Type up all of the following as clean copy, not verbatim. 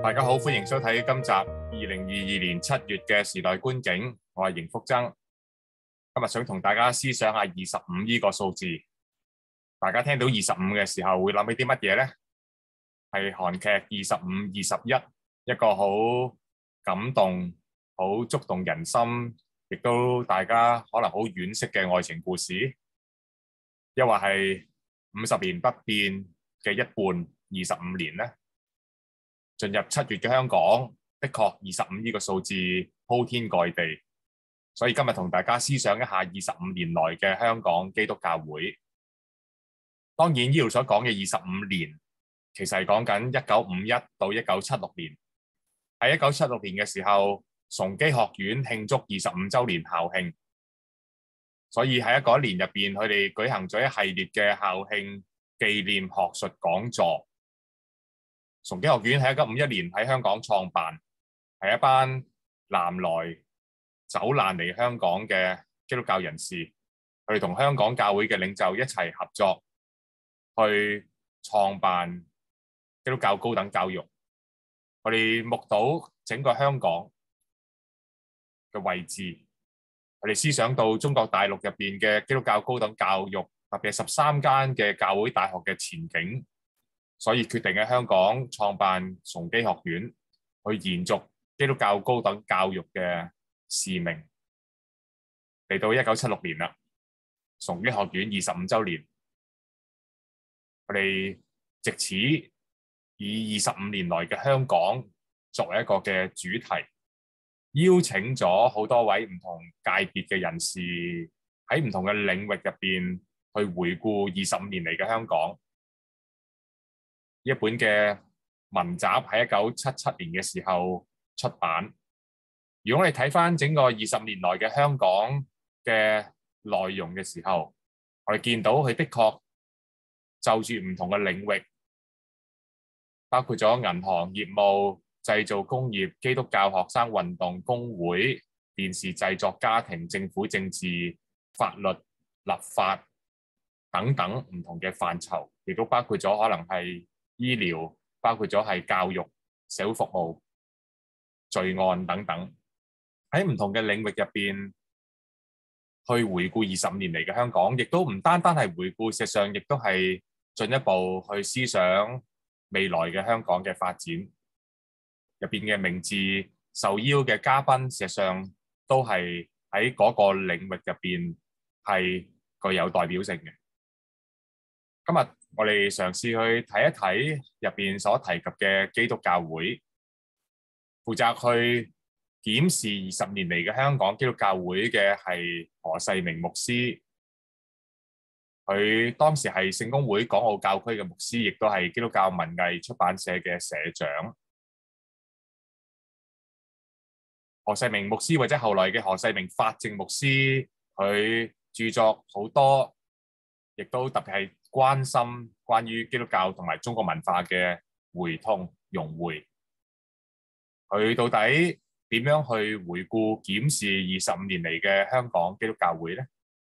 大家好，歡迎收睇今集2022年7月嘅時代觀景。我係邢福增，今日想同大家思想下25呢個數字。大家聽到25嘅時候會諗起啲乜嘢呢？係韓劇25/21，一個好感動、好觸動人心，亦都大家可能好惋惜嘅愛情故事，抑或係50年不變嘅一半25年呢？進入7月嘅香港，的確25呢個數字鋪天蓋地，所以今日同大家思想一下25年來嘅香港基督教會。當然呢度所講嘅25年，其實係講緊1951到1976年。喺1976年嘅時候，崇基學院慶祝25週年校慶，所以喺嗰一年入邊，佢哋舉行咗一系列嘅校慶紀念學術講座。崇基學院喺1951年喺香港創辦，係一班南來走難嚟香港嘅基督教人士，佢哋同香港教會嘅領袖一齊合作，去創辦基督教高等教育。我哋目睹整個香港嘅位置，我哋思想到中國大陸入邊嘅基督教高等教育，特別係13間嘅教會大學嘅前景。所以決定喺香港創辦崇基學院，去延續基督教高等教育嘅使命。嚟到1976年啦，崇基學院25週年，我哋藉此以25年來嘅香港作為一個嘅主題，邀請咗好多位唔同界別嘅人士喺唔同嘅領域入邊去回顧25年嚟嘅香港。一本嘅文集喺1977年嘅時候出版。如果我哋睇翻整個20年來嘅香港嘅內容嘅時候，我哋見到佢的確就住唔同嘅領域，包括咗銀行業務、製造工業、基督教學生運動、工會、電視製作、家庭、政府政治、法律、立法等等唔同嘅範疇，亦都包括咗可能係醫療，包括咗係教育、社會服務、罪案等等，喺唔同嘅領域入邊去回顧25年嚟嘅香港，亦都唔單單係回顧，事實上亦都係進一步去思想未來嘅香港嘅發展。入邊嘅名字受邀嘅嘉賓，事實上都係喺嗰個領域入邊係具有代表性嘅。今日我哋嘗試去睇一睇入邊所提及嘅基督教會，負責去檢視20年嚟嘅香港基督教會嘅係何世明牧師。佢當時係聖公會港澳教區嘅牧師，亦都係基督教文藝出版社嘅社長。何世明牧師或者後來嘅何世明法政牧師，佢著作好多，亦都特別係關心關於基督教同埋中國文化嘅會通融會。佢到底點樣去回顧檢視25年嚟嘅香港基督教會呢？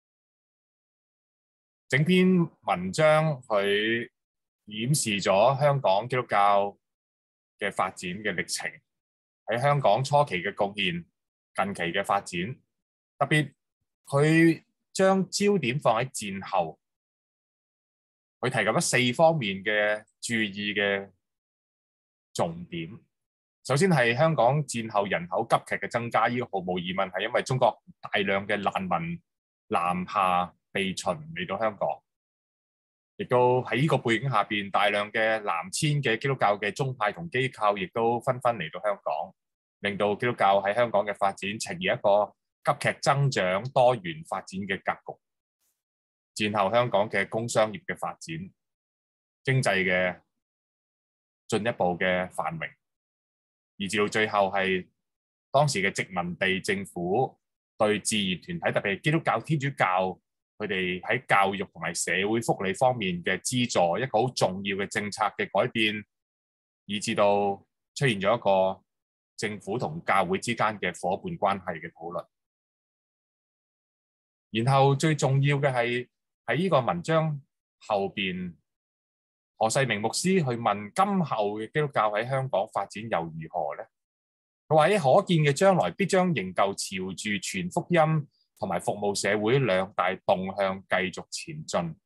整篇文章佢檢視咗香港基督教嘅發展嘅歷程，喺香港初期嘅貢獻、近期嘅發展，特別佢將焦點放喺戰後。佢提及咗4方面嘅注意嘅重點。首先係香港戰後人口急劇嘅增加，呢個毫無疑問係因為中國大量嘅難民南下避秦嚟到香港，亦都喺呢個背景下邊，大量嘅南遷嘅基督教嘅宗派同機構，亦都紛紛嚟到香港，令到基督教喺香港嘅發展呈現一個急劇增長、多元發展嘅格局。戰後香港嘅工商業嘅發展、經濟嘅進一步嘅繁榮，而至到最後係當時嘅殖民地政府對志願團體，特別係基督教、天主教，佢哋喺教育同埋社會福利方面嘅資助，一個好重要嘅政策嘅改變，以至到出現咗一個政府同教會之間嘅夥伴關係嘅討論。然後最重要嘅係喺呢個文章後邊何世明牧師去問今後嘅基督教喺香港發展又如何呢？佢話喺可見嘅將來必將仍舊朝住傳福音同埋服務社會兩大動向繼續前進。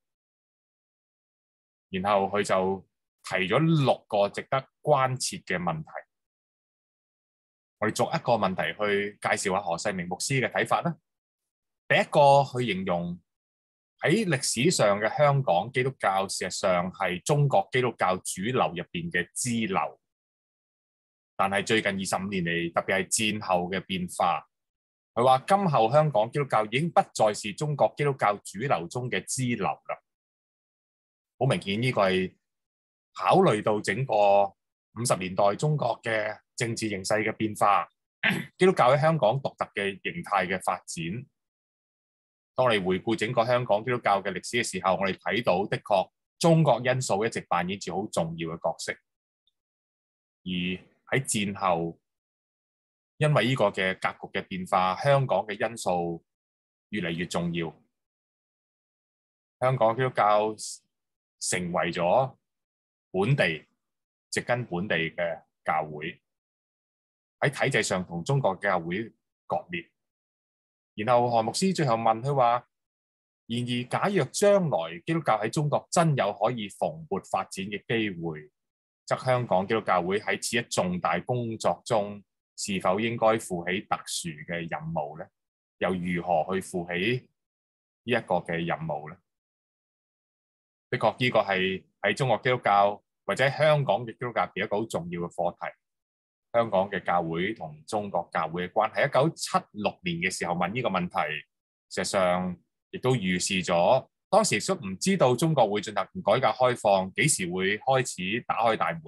然後佢就提咗6個值得關切嘅問題。我哋逐一個問題去介紹下何世明牧師嘅睇法啦。第一個，去形容喺歷史上嘅香港基督教，事實上係中國基督教主流入邊嘅支流。但係最近25年嚟，特別係戰後嘅變化，佢話今後香港基督教已經不再是中國基督教主流中嘅支流啦。好明顯，呢個係考慮到整個50年代中國嘅政治形勢嘅變化，基督教喺香港獨特嘅形態嘅發展。當你回顧整個香港基督教嘅歷史嘅時候，我哋睇到的確中國因素一直扮演住好重要嘅角色。而喺戰後，因為呢個嘅格局嘅變化，香港嘅因素越嚟越重要。香港基督教成為咗本地植根本地嘅教會，喺體制上同中國教會割裂。然後何牧師最後問佢話：然而假若將來基督教喺中國真有可以蓬勃發展嘅機會，則香港基督教會喺此一重大工作中，是否應該負起特殊嘅任務呢？又如何去負起呢一個嘅任務呢？的確，呢個係喺中國基督教或者香港嘅基督教嘅一個好重要嘅課題。香港嘅教會同中國教會嘅關係，1976年嘅時候問呢個問題，事實上亦都預示咗當時都唔知道中國會進行改革開放，幾時會開始打開大門。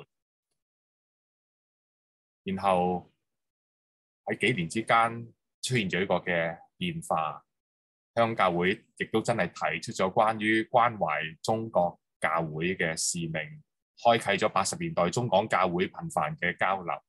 然後喺幾年之間出現咗一個嘅變化，香港教會亦都真係提出咗關於關懷中國教會嘅使命，開啟咗80年代中港教會頻繁嘅交流。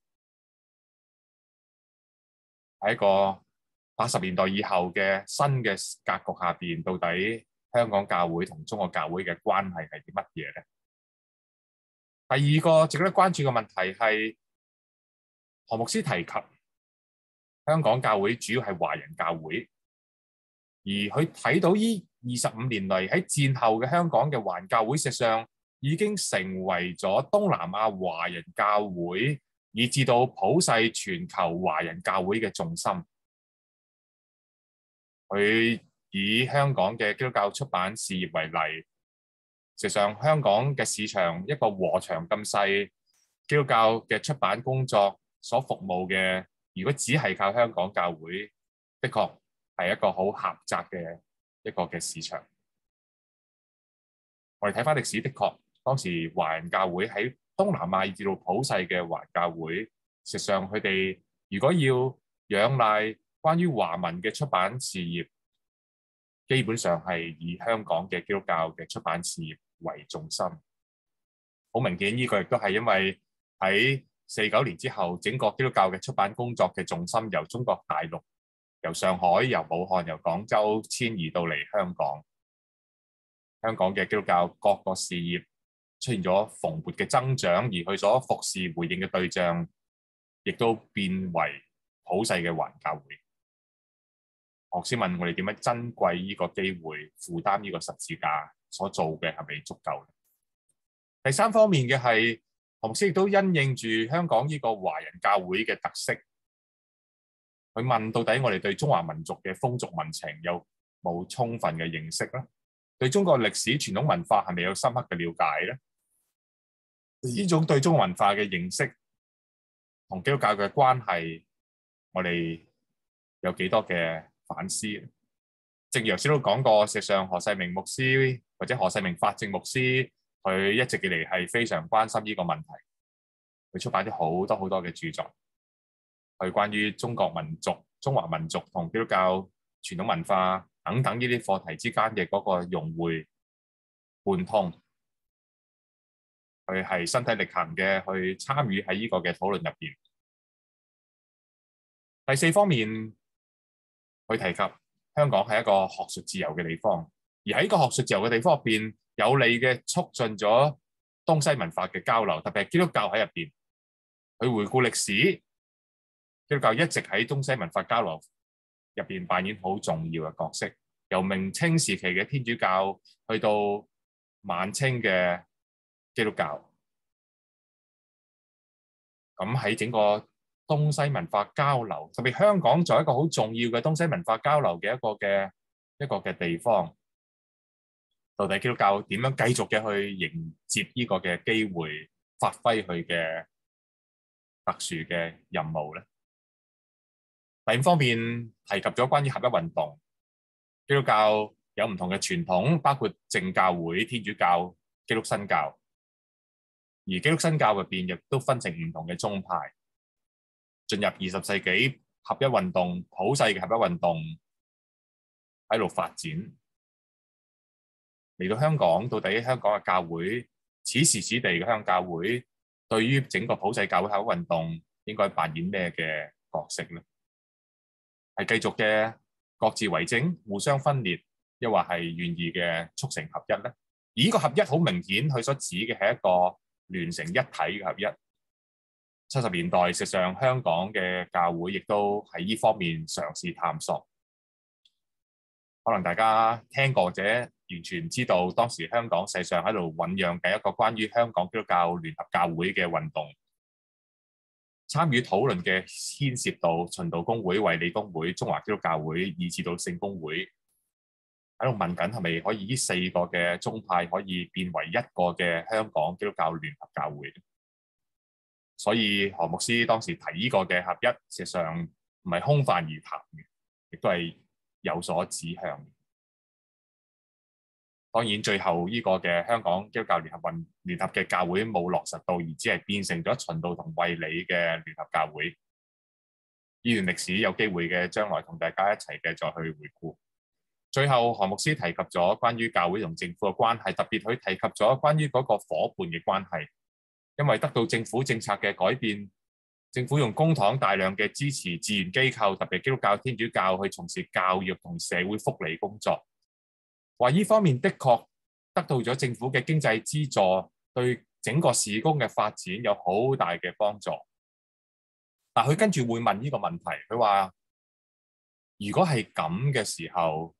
喺一個80年代以後嘅新嘅格局下邊，到底香港教會同中國教會嘅關係係啲乜嘢呢？第二個值得關注嘅問題係何牧師提及香港教會主要係華人教會，而佢睇到呢25年嚟喺戰後嘅香港嘅華人教會，實際上已經成為咗東南亞華人教會，以至到普世全球華人教會嘅重心。佢以香港嘅基督教出版事業為例，實際上香港嘅市場一個禾場咁細，基督教嘅出版工作所服務嘅，如果只係靠香港教會，的確係一個好狹窄嘅一個嘅市場。我哋睇返歷史，的確當時華人教會喺東南亞以至到普世嘅華人教會，實際上佢哋如果要仰賴關於華文嘅出版事業，基本上係以香港嘅基督教嘅出版事業為重心。好明顯，呢個亦都係因為喺49年之後，整個基督教嘅出版工作嘅重心由中國大陸、由上海、由武漢、由廣州遷移到嚟香港。香港嘅基督教各個事業出現咗蓬勃嘅增長，而佢所服侍回應嘅對象，亦都變為普世嘅華人教會。學師問我哋點樣珍貴呢個機會，負擔呢個十字架所做嘅係咪足夠？第三方面嘅係，學師亦都因應住香港呢個華人教會嘅特色，佢問到底我哋對中華民族嘅風俗民情有冇充分嘅認識咧？對中國歷史傳統文化係咪有深刻嘅了解咧？呢種對中國文化嘅認識同基督教嘅關係，我哋有幾多嘅反思？正如頭先都講過，事實上何世明牧師或者何世明法政牧師，佢一直以嚟係非常關心呢個問題。佢出版咗好多嘅著作，係關於中國民族、中華民族同基督教傳統文化等等呢啲課題之間嘅嗰個融會貫通。佢係身體力行嘅去參與喺呢個嘅討論入邊。第四方面，佢提及香港係一個學術自由嘅地方，而喺個學術自由嘅地方入邊，有利嘅促進咗東西文化嘅交流，特別係基督教喺入邊，去回顧歷史，基督教一直喺東西文化交流入邊扮演好重要嘅角色。由明清時期嘅天主教去到晚清嘅基督教，咁喺整個東西文化交流，特別香港作為一個好重要嘅東西文化交流嘅一個嘅地方，到底基督教點樣繼續嘅去迎接呢個嘅機會，發揮佢嘅特殊嘅任務咧？第五方面提及咗關於合一運動，基督教有唔同嘅傳統，包括正教會、天主教、基督新教，而基督新教入邊亦都分成唔同嘅宗派。進入20世紀，合一運動、普世嘅合一運動喺度發展。嚟到香港，到底香港嘅教會，此時此地嘅香港教會，對於整個普世教會合一運動應該扮演咩嘅角色呢？係繼續嘅各自為政、互相分裂，抑或係願意嘅促成合一呢？而呢個合一好明顯，佢所指嘅係一個聯成一體嘅合一。70年代，事實上香港嘅教會亦都喺呢方面嘗試探索。可能大家聽過或者完全唔知道，當時香港實際上喺度醖釀緊一個關於香港基督教聯合教會嘅運動。參與討論嘅牽涉到循道公會、衛理公會、中華基督教會，以至到聖公會，喺度問緊係咪可以呢4個嘅宗派可以變為一個嘅香港基督教聯合教會。所以何牧師當時提呢個嘅合一，事實上唔係空泛而談嘅，亦都係有所指向嘅。當然最後呢個嘅香港基督教聯合嘅教會冇落實到，而只係變成咗循道同衛理嘅聯合教會。呢段歷史有機會嘅將來同大家一齊嘅再去回顧。最後何牧師提及咗關於教會同政府嘅關係，特別佢提及咗關於嗰個夥伴嘅關係。因為得到政府政策嘅改變，政府用公帑大量嘅支持自然機構，特別基督教、天主教去從事教育同社會福利工作。話呢方面的確得到咗政府嘅經濟資助，對整個事工嘅發展有好大嘅幫助。但佢跟住會問呢個問題，佢話：如果係咁嘅時候，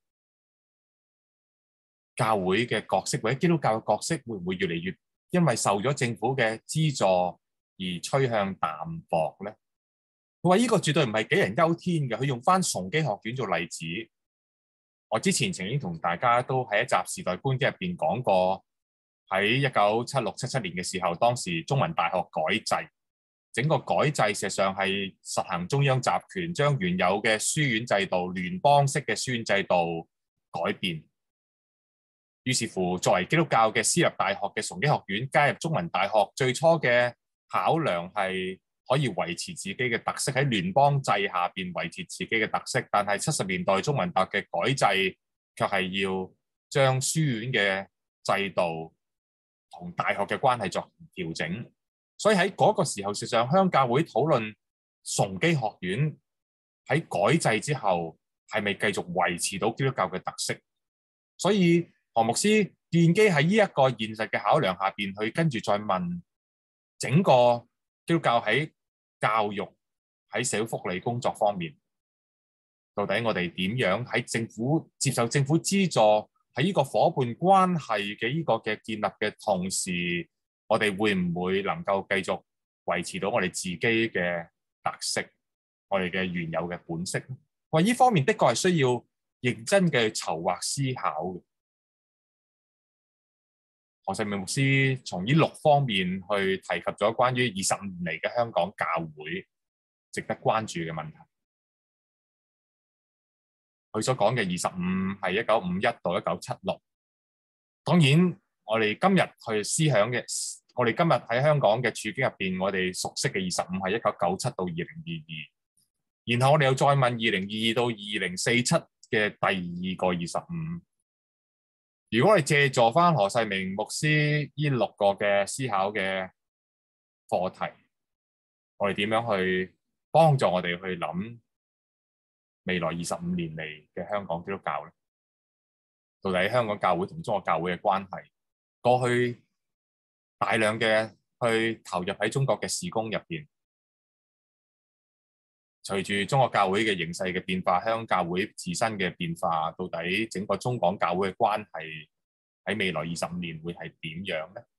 教會嘅角色或者基督教嘅角色會唔會越嚟越因為受咗政府嘅資助而趨向淡薄咧？佢話呢個絕對唔係杞人憂天嘅。佢用翻崇基學院做例子。我之前曾經同大家都喺一集時代觀點入邊講過，喺1976、77年嘅時候，當時中文大學改制，整個改制事實上係實行中央集權，將原有嘅書院制度、聯邦式嘅書院制度改變。於是乎，作為基督教嘅私立大學嘅崇基學院加入中文大學，最初嘅考量係可以維持自己嘅特色，喺聯邦制下邊維持自己嘅特色。但係70年代中文大學嘅改制卻係要將書院嘅制度同大學嘅關係作調整。所以喺嗰個時候，事實上香港教會討論崇基學院喺改制之後係咪繼續維持到基督教嘅特色。所以何牧師建基喺呢一個現實嘅考量下邊，去跟住再問整個基督教喺教育、喺社會福利工作方面，到底我哋點樣喺政府接受政府資助喺呢個夥伴關係嘅呢個嘅建立嘅同時，我哋會唔會能夠繼續維持到我哋自己嘅特色，我哋嘅原有嘅本色？話呢方面的確係需要認真嘅籌劃思考嘅。何世明牧師從呢6方面去提及咗關於25年嚟嘅香港教會值得關注嘅問題。佢所講嘅25係1951到1976。當然，我哋今日去思想嘅，我哋今日喺香港嘅處境入邊，我哋熟悉嘅25係1997到2022。然後我哋又再問2022到2047嘅第2個25。如果我哋借助翻何世明牧師呢6個嘅思考嘅課題，我哋點樣去幫助我哋去諗未來25年嚟嘅香港基督教咧？到底香港教會同中國教會嘅關係，過去大量嘅去投入喺中國嘅事工入邊。隨住中國教會嘅形勢嘅變化，香港教會自身嘅變化，到底整個中港教會嘅關係喺未來25年會係點樣呢？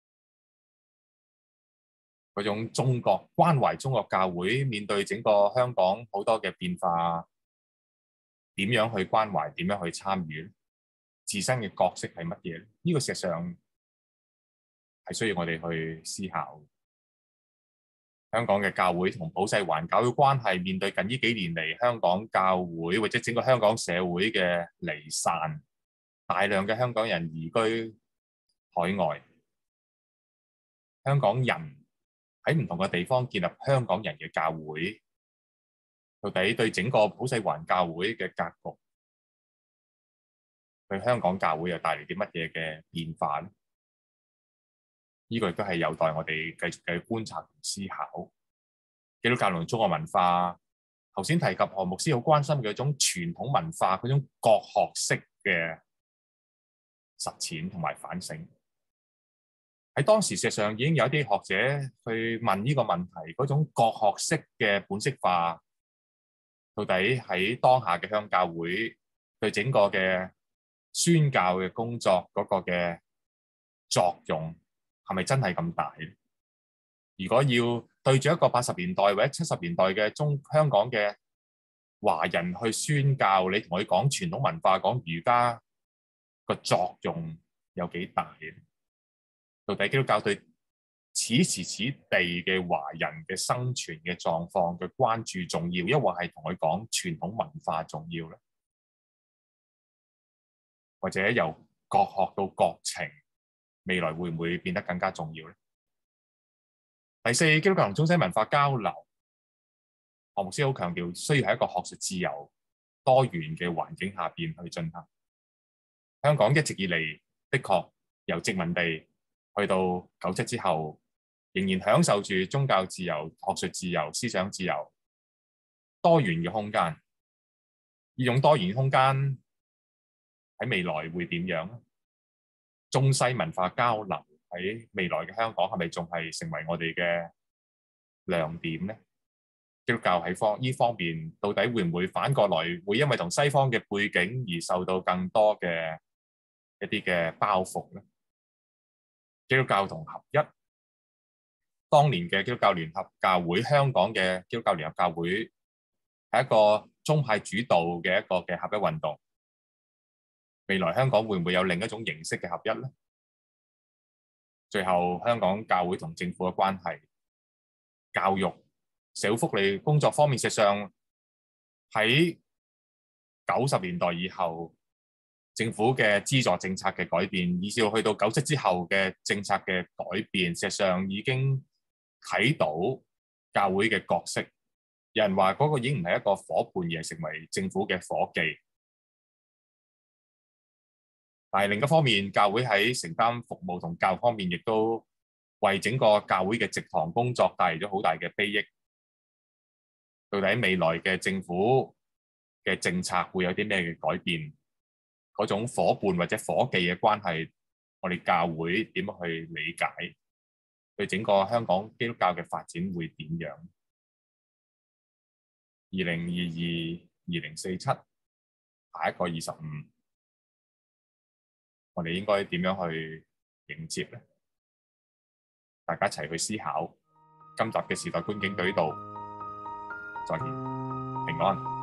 嗰種中國關懷中國教會面對整個香港好多嘅變化，點樣去關懷，點樣去參與，自身嘅角色係乜嘢？呢個事實上係需要我哋去思考。香港嘅教會同普世環教會關係面對近呢幾年嚟香港教會或者整個香港社會嘅離散，大量嘅香港人移居海外，香港人喺唔同嘅地方建立香港人嘅教會，到底對整個普世環教會嘅格局，對香港教會又帶嚟啲乜嘢嘅變化呢？呢個亦都係有待我哋繼續嘅觀察同思考。基督教同中國文化，頭先提及何牧師好關心嘅一種傳統文化，嗰種國學式嘅實踐同埋反省。喺當時，事實上已經有一啲學者去問呢個問題，嗰種國學式嘅本色化，到底喺當下嘅香港教會對整個嘅宣教嘅工作嗰個嘅作用係咪真係咁大？如果要對住一個80年代或者70年代嘅香港嘅華人去宣教，你同佢講傳統文化、講儒家個作用有幾大？到底基督教對此時此地嘅華人嘅生存嘅狀況嘅關注重要，抑或係同佢講傳統文化重要咧？或者由國學到國情，未來會唔會變得更加重要咧？第四，基督教同中西文化交流，何牧師好強調需要喺一個學術自由、多元嘅環境下邊去進行。香港一直以嚟的確由殖民地去到97之後，仍然享受住宗教自由、學術自由、思想自由、多元嘅空間。呢種多元空間喺未來會點樣呢？中西文化交流喺未來嘅香港係咪仲係成為我哋嘅亮點呢？基督教喺呢方面到底會唔會反過來會因為同西方嘅背景而受到更多嘅一啲嘅包袱呢？基督教同合一，當年嘅基督教聯合教會，香港嘅基督教聯合教會係一個宗派主導嘅一個嘅合一運動。未來香港會唔會有另一種形式嘅合一呢？最後香港教會同政府嘅關係、教育、社會福利工作方面，事實上喺90年代以後，政府嘅資助政策嘅改變，以至去到97之後嘅政策嘅改變，事實上已經睇到教會嘅角色。有人話嗰個已經唔係一個夥伴，而係成為政府嘅夥計。但係另一方面，教會喺承擔服務同教育方面，亦都為整個教會嘅植堂工作帶嚟咗好大嘅裨益。到底未來嘅政府嘅政策會有啲咩嘅改變？嗰種夥伴或者夥計嘅關係，我哋教會點樣去理解？對整個香港基督教嘅發展會點樣？2022、2047，下一個25，我哋應該點樣去迎接呢？大家一齊去思考。今集嘅時代觀景到呢度，再見，平安。